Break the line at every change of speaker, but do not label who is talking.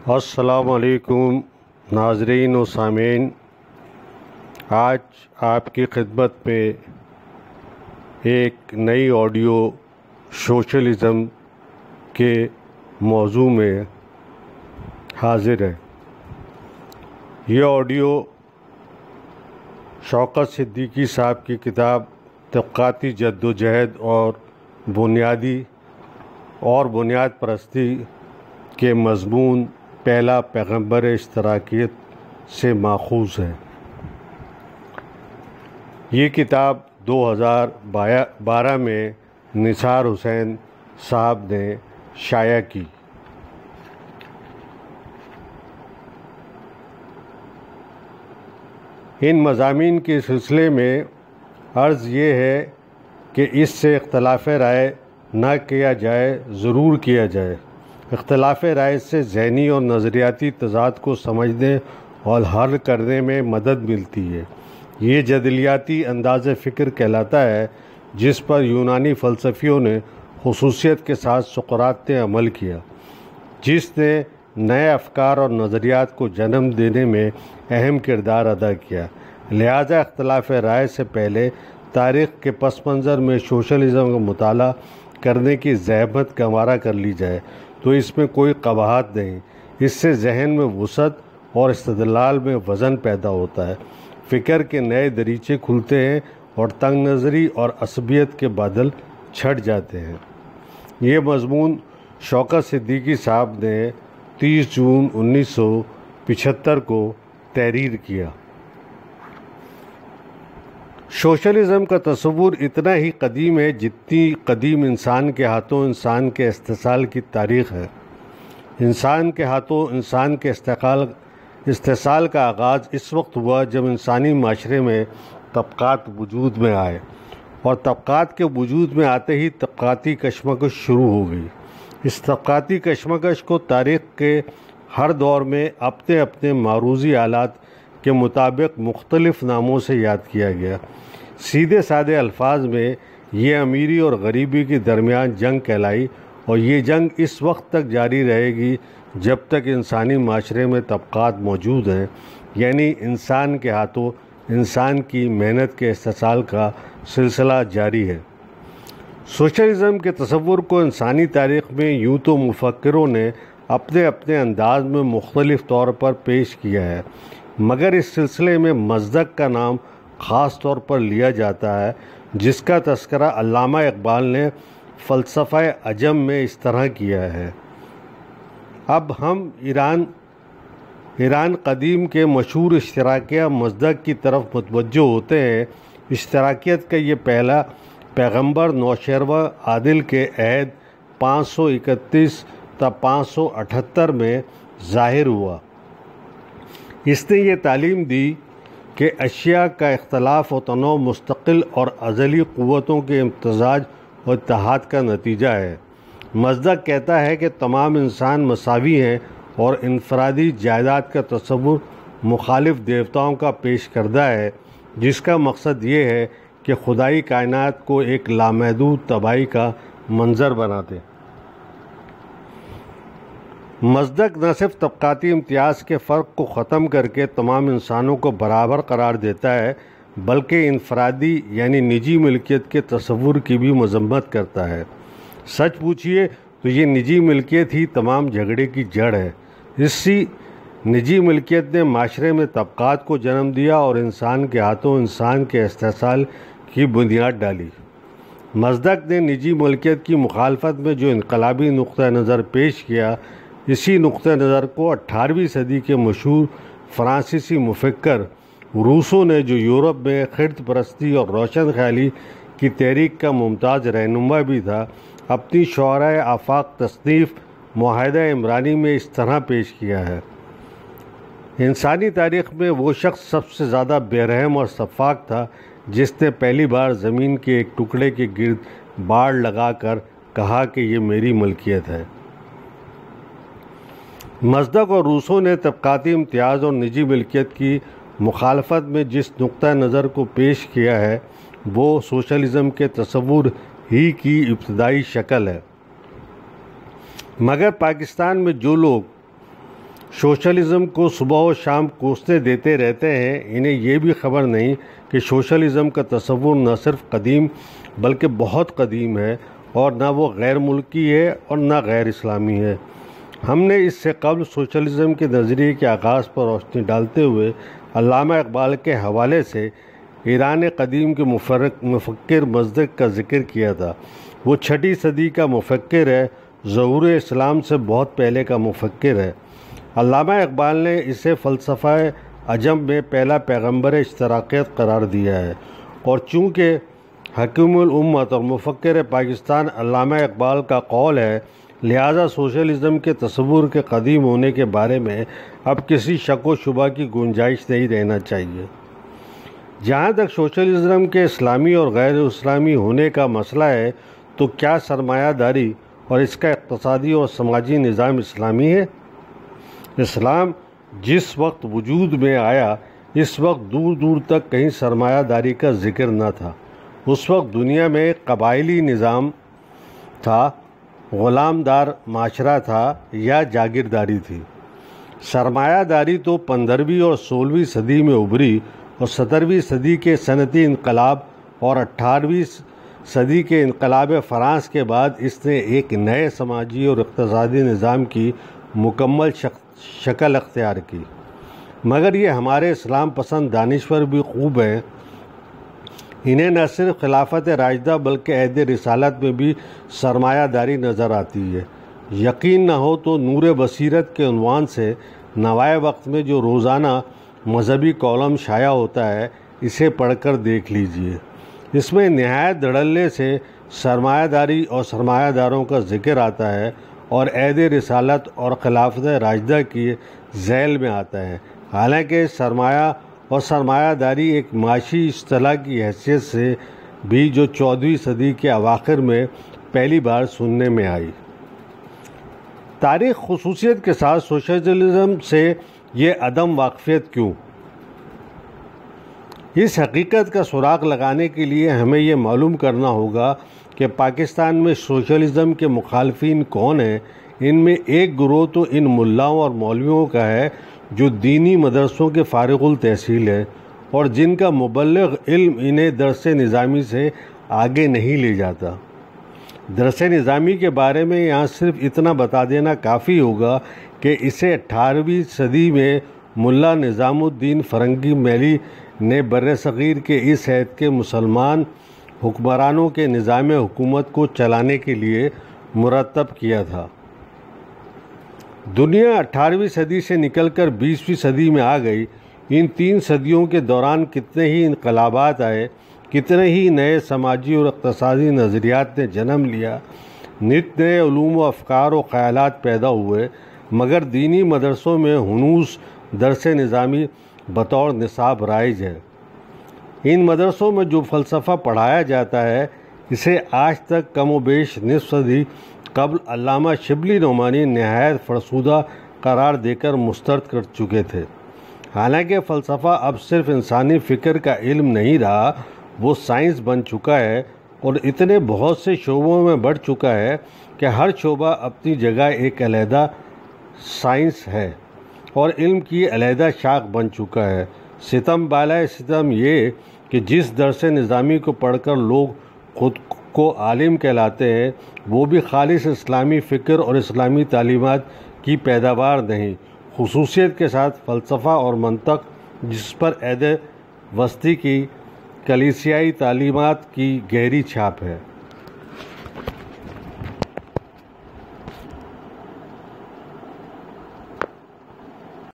السلام علیکم ناظرین و سامعین، آج آپ کی خدمت میں ایک نئی آڈیو سوشلزم کے موضوع میں حاضر ہے۔ یہ آڈیو شوکت صدیقی صاحب کی کتاب طبقاتی جدوجہد اور بنیاد پرستی کے مضمون پہلا پیغمبر اشتراکیت سے ماخوذ ہے۔ یہ کتاب 2012 میں نثار حسین صاحب نے شائع کی۔ ان مضامین کے سلسلے میں عرض یہ ہے کہ اس سے اختلاف رائے نہ کیا جائے، ضرور کیا جائے۔ اختلاف رائے سے ذہنی اور نظریاتی تضاد کو سمجھنے اور حل کرنے میں مدد ملتی ہے۔ یہ جدلیاتی انداز فکر کہلاتا ہے جس پر یونانی فلسفیوں نے خصوصیت کے ساتھ سقراط نے عمل کیا، جس نے نئے افکار اور نظریات کو جنم دینے میں اہم کردار ادا کیا۔ لہذا اختلاف رائے سے پہلے تاریخ کے پس منظر میں سوشلزم کا مطالعہ کرنے کی زحمت گوارا کر لی جائے تو اس میں کوئی قباحت نہیں۔ اس سے ذہن میں وسعت اور استدلال میں وزن پیدا ہوتا ہے، فکر کے نئے دریچے کھلتے ہیں اور تنگ نظری اور عصبیت کے بادل چھٹ جاتے ہیں۔ یہ مضمون شوکت صدیقی صاحب نے 30 جون 1975 کو تحریر کیا۔ سوشلزم کا تصور اتنا ہی قدیم ہے جتنی قدیم انسان کے ہاتھوں انسان کے استحصال کی تاریخ ہے۔ انسان کے ہاتھوں انسان کے استحصال کا آغاز اس وقت ہوا جب انسانی معاشرے میں طبقات وجود میں آئے، اور طبقات کے وجود میں آتے ہی طبقاتی کشمکش شروع ہو گئی۔ اس طبقاتی کشمکش کو تاریخ کے ہر دور میں اپنے اپنے معروضی حالات کے مطابق مختلف ناموں سے یاد کیا گیا۔ سیدھے سادے الفاظ میں یہ امیری اور غریبی کے درمیان جنگ کہلائی، اور یہ جنگ اس وقت تک جاری رہے گی جب تک انسانی معاشرے میں طبقات موجود ہیں، یعنی انسان کے ہاتھوں انسان کی محنت کے استحصال کا سلسلہ جاری ہے۔ سوشلزم کے تصور کو انسانی تاریخ میں یوں تو مفکروں نے اپنے اپنے انداز میں مختلف طور پر پیش کیا ہے، مگر اس سلسلے میں مصدق کا نام خاص طور پر لیا جاتا ہے، جس کا تذکرہ علامہ اقبال نے فلسفہ عجم میں اس طرح کیا ہے۔ اب ہم ایران قدیم کے مشہور اشتراکیہ مصدق کی طرف متوجہ ہوتے ہیں۔ اشتراکیت کا یہ پہلا پیغمبر نوشیروہ عادل کے عہد 531 تا 578 میں ظاہر ہوا۔ اس نے یہ تعلیم دی کہ اشیاء کا اختلاف و تنوع مستقل اور ازلی قوتوں کے امتزاج اور اتحاد کا نتیجہ ہے۔ مصدق کہتا ہے کہ تمام انسان مساوی ہیں، اور انفرادی جائیداد کا تصور مخالف دیوتاؤں کا پیش کردہ ہے، جس کا مقصد یہ ہے کہ خدائی کائنات کو ایک لامحدود تباہی کا منظر بنا دے۔ مصدق نہ صرف طبقاتی امتیاز کے فرق کو ختم کر کے تمام انسانوں کو برابر قرار دیتا ہے، بلکہ انفرادی یعنی نجی ملکیت کے تصور کی بھی مذمت کرتا ہے۔ سچ پوچھیے تو یہ نجی ملکیت ہی تمام جھگڑے کی جڑ ہے۔ اسی نجی ملکیت نے معاشرے میں طبقات کو جنم دیا اور انسان کے ہاتھوں انسان کے استحصال کی بنیاد ڈالی۔ مصدق نے نجی ملکیت کی مخالفت میں جو انقلابی نقطہ نظر پیش کیا، اسی نقطہ نظر کو 18ویں صدی کے مشہور فرانسیسی مفکر روسو نے، جو یورپ میں خرد پرستی اور روشن خیالی کی تحریک کا ممتاز رہنما بھی تھا، اپنی شعرائے آفاق تصنیف معاہدہ عمرانی میں اس طرح پیش کیا ہے: انسانی تاریخ میں وہ شخص سب سے زیادہ بے رحم اور سفاک تھا جس نے پہلی بار زمین کے ایک ٹکڑے کے گرد باڑ لگا کر کہا کہ یہ میری ملکیت ہے۔ مصدق اور روسو نے طبقاتی امتیاز اور نجی ملکیت کی مخالفت میں جس نقطہ نظر کو پیش کیا ہے، وہ سوشلزم کے تصور ہی کی ابتدائی شکل ہے۔ مگر پاکستان میں جو لوگ سوشلزم کو صبح و شام کوستے دیتے رہتے ہیں، انہیں یہ بھی خبر نہیں کہ سوشلزم کا تصور نہ صرف قدیم بلکہ بہت قدیم ہے، اور نہ وہ غیر ملکی ہے اور نہ غیر اسلامی ہے۔ ہم نے اس سے قبل سوشلزم کے نظریے کے آغاز پر روشنی ڈالتے ہوئے علامہ اقبال کے حوالے سے ایران قدیم کے مفکر مزدک کا ذکر کیا تھا۔ وہ 6 صدی کا مفکر ہے، ظہور اسلام سے بہت پہلے کا مفکر ہے۔ علامہ اقبال نے اسے فلسفہ عجم میں پہلا پیغمبر اشتراکیت قرار دیا ہے، اور چونکہ حکیم الامت اور مفکر پاکستان علامہ اقبال کا قول ہے، لہذا سوشلزم کے تصور کے قدیم ہونے کے بارے میں اب کسی شک و شبہ کی گنجائش نہیں رہنا چاہیے۔ جہاں تک سوشلزم کے اسلامی اور غیر اسلامی ہونے کا مسئلہ ہے، تو کیا سرمایہ داری اور اس کا اقتصادی اور سماجی نظام اسلامی ہے؟ اسلام جس وقت وجود میں آیا، اس وقت دور دور تک کہیں سرمایہ داری کا ذکر نہ تھا۔ اس وقت دنیا میں قبائلی نظام تھا، غلام دار معاشرہ تھا یا جاگیرداری تھی۔ سرمایہ داری تو 15ویں اور 16ویں صدی میں ابھری، اور 17ویں صدی کے صنعتی انقلاب اور 18ویں صدی کے انقلاب فرانس کے بعد اس نے ایک نئے سماجی اور اقتصادی نظام کی مکمل شکل اختیار کی۔ مگر یہ ہمارے اسلام پسند دانشور بھی خوب ہیں، انہیں نہ صرف خلافت راشدہ بلکہ عہد رسالت میں بھی سرمایہ داری نظر آتی ہے۔ یقین نہ ہو تو نور بصیرت کے عنوان سے نوائے وقت میں جو روزانہ مذہبی کالم شائع ہوتا ہے، اسے پڑھ کر دیکھ لیجئے۔ اس میں نہایت دھڑلے سے سرمایہ داری اور سرمایہ داروں کا ذکر آتا ہے، اور عہد رسالت اور خلافت راشدہ کی ذیل میں آتا ہے۔ حالانکہ سرمایہ اور سرمایہ داری ایک معاشی اصطلاح کی حیثیت سے بھی جو 14ویں صدی کے اواخر میں پہلی بار سننے میں آئی۔ تاریخ خصوصیت کے ساتھ سوشلزم سے یہ عدم واقفیت کیوں؟ اس حقیقت کا سراغ لگانے کے لیے ہمیں یہ معلوم کرنا ہوگا کہ پاکستان میں سوشلزم کے مخالفین کون ہیں۔ ان میں ایک گروہ تو ان ملاؤں اور مولویوں کا ہے جو دینی مدرسوں کے فارغ التحصیل ہیں، اور جن کا مبلغ علم انہیں درس نظامی سے آگے نہیں لے جاتا۔ درس نظامی کے بارے میں یہاں صرف اتنا بتا دینا کافی ہوگا کہ اسے 18ویں صدی میں ملا نظام الدین فرنگی میلی نے برصغیر کے اس عہد کے مسلمان حکمرانوں کے نظام حکومت کو چلانے کے لیے مرتب کیا تھا۔ دنیا 18ویں صدی سے نکل کر 20ویں صدی میں آ گئی۔ ان 3 صدیوں کے دوران کتنے ہی انقلابات آئے، کتنے ہی نئے سماجی اور اقتصادی نظریات نے جنم لیا، نت نئے علوم و افکار و خیالات پیدا ہوئے، مگر دینی مدرسوں میں ہنوز درس نظامی بطور نصاب رائج ہے۔ ان مدرسوں میں جو فلسفہ پڑھایا جاتا ہے، اسے آج تک کم و بیش نصف صدی قبل علامہ شبلی نعمانی نہایت فرسودہ قرار دے کر مسترد کر چکے تھے۔ حالانکہ فلسفہ اب صرف انسانی فکر کا علم نہیں رہا، وہ سائنس بن چکا ہے، اور اتنے بہت سے شعبوں میں بڑھ چکا ہے کہ ہر شعبہ اپنی جگہ ایک علیحدہ سائنس ہے اور علم کی علیحدہ شاخ بن چکا ہے۔ ستم بالائے ستم یہ کہ جس درس نظامی کو پڑھ کر لوگ خود کو عالم کہلاتے ہیں، وہ بھی خالص اسلامی فکر اور اسلامی تعلیمات کی پیداوار نہیں، خصوصیت کے ساتھ فلسفہ اور منطق جس پر عہد وسطی کی کلیسیائی تعلیمات کی گہری چھاپ ہے۔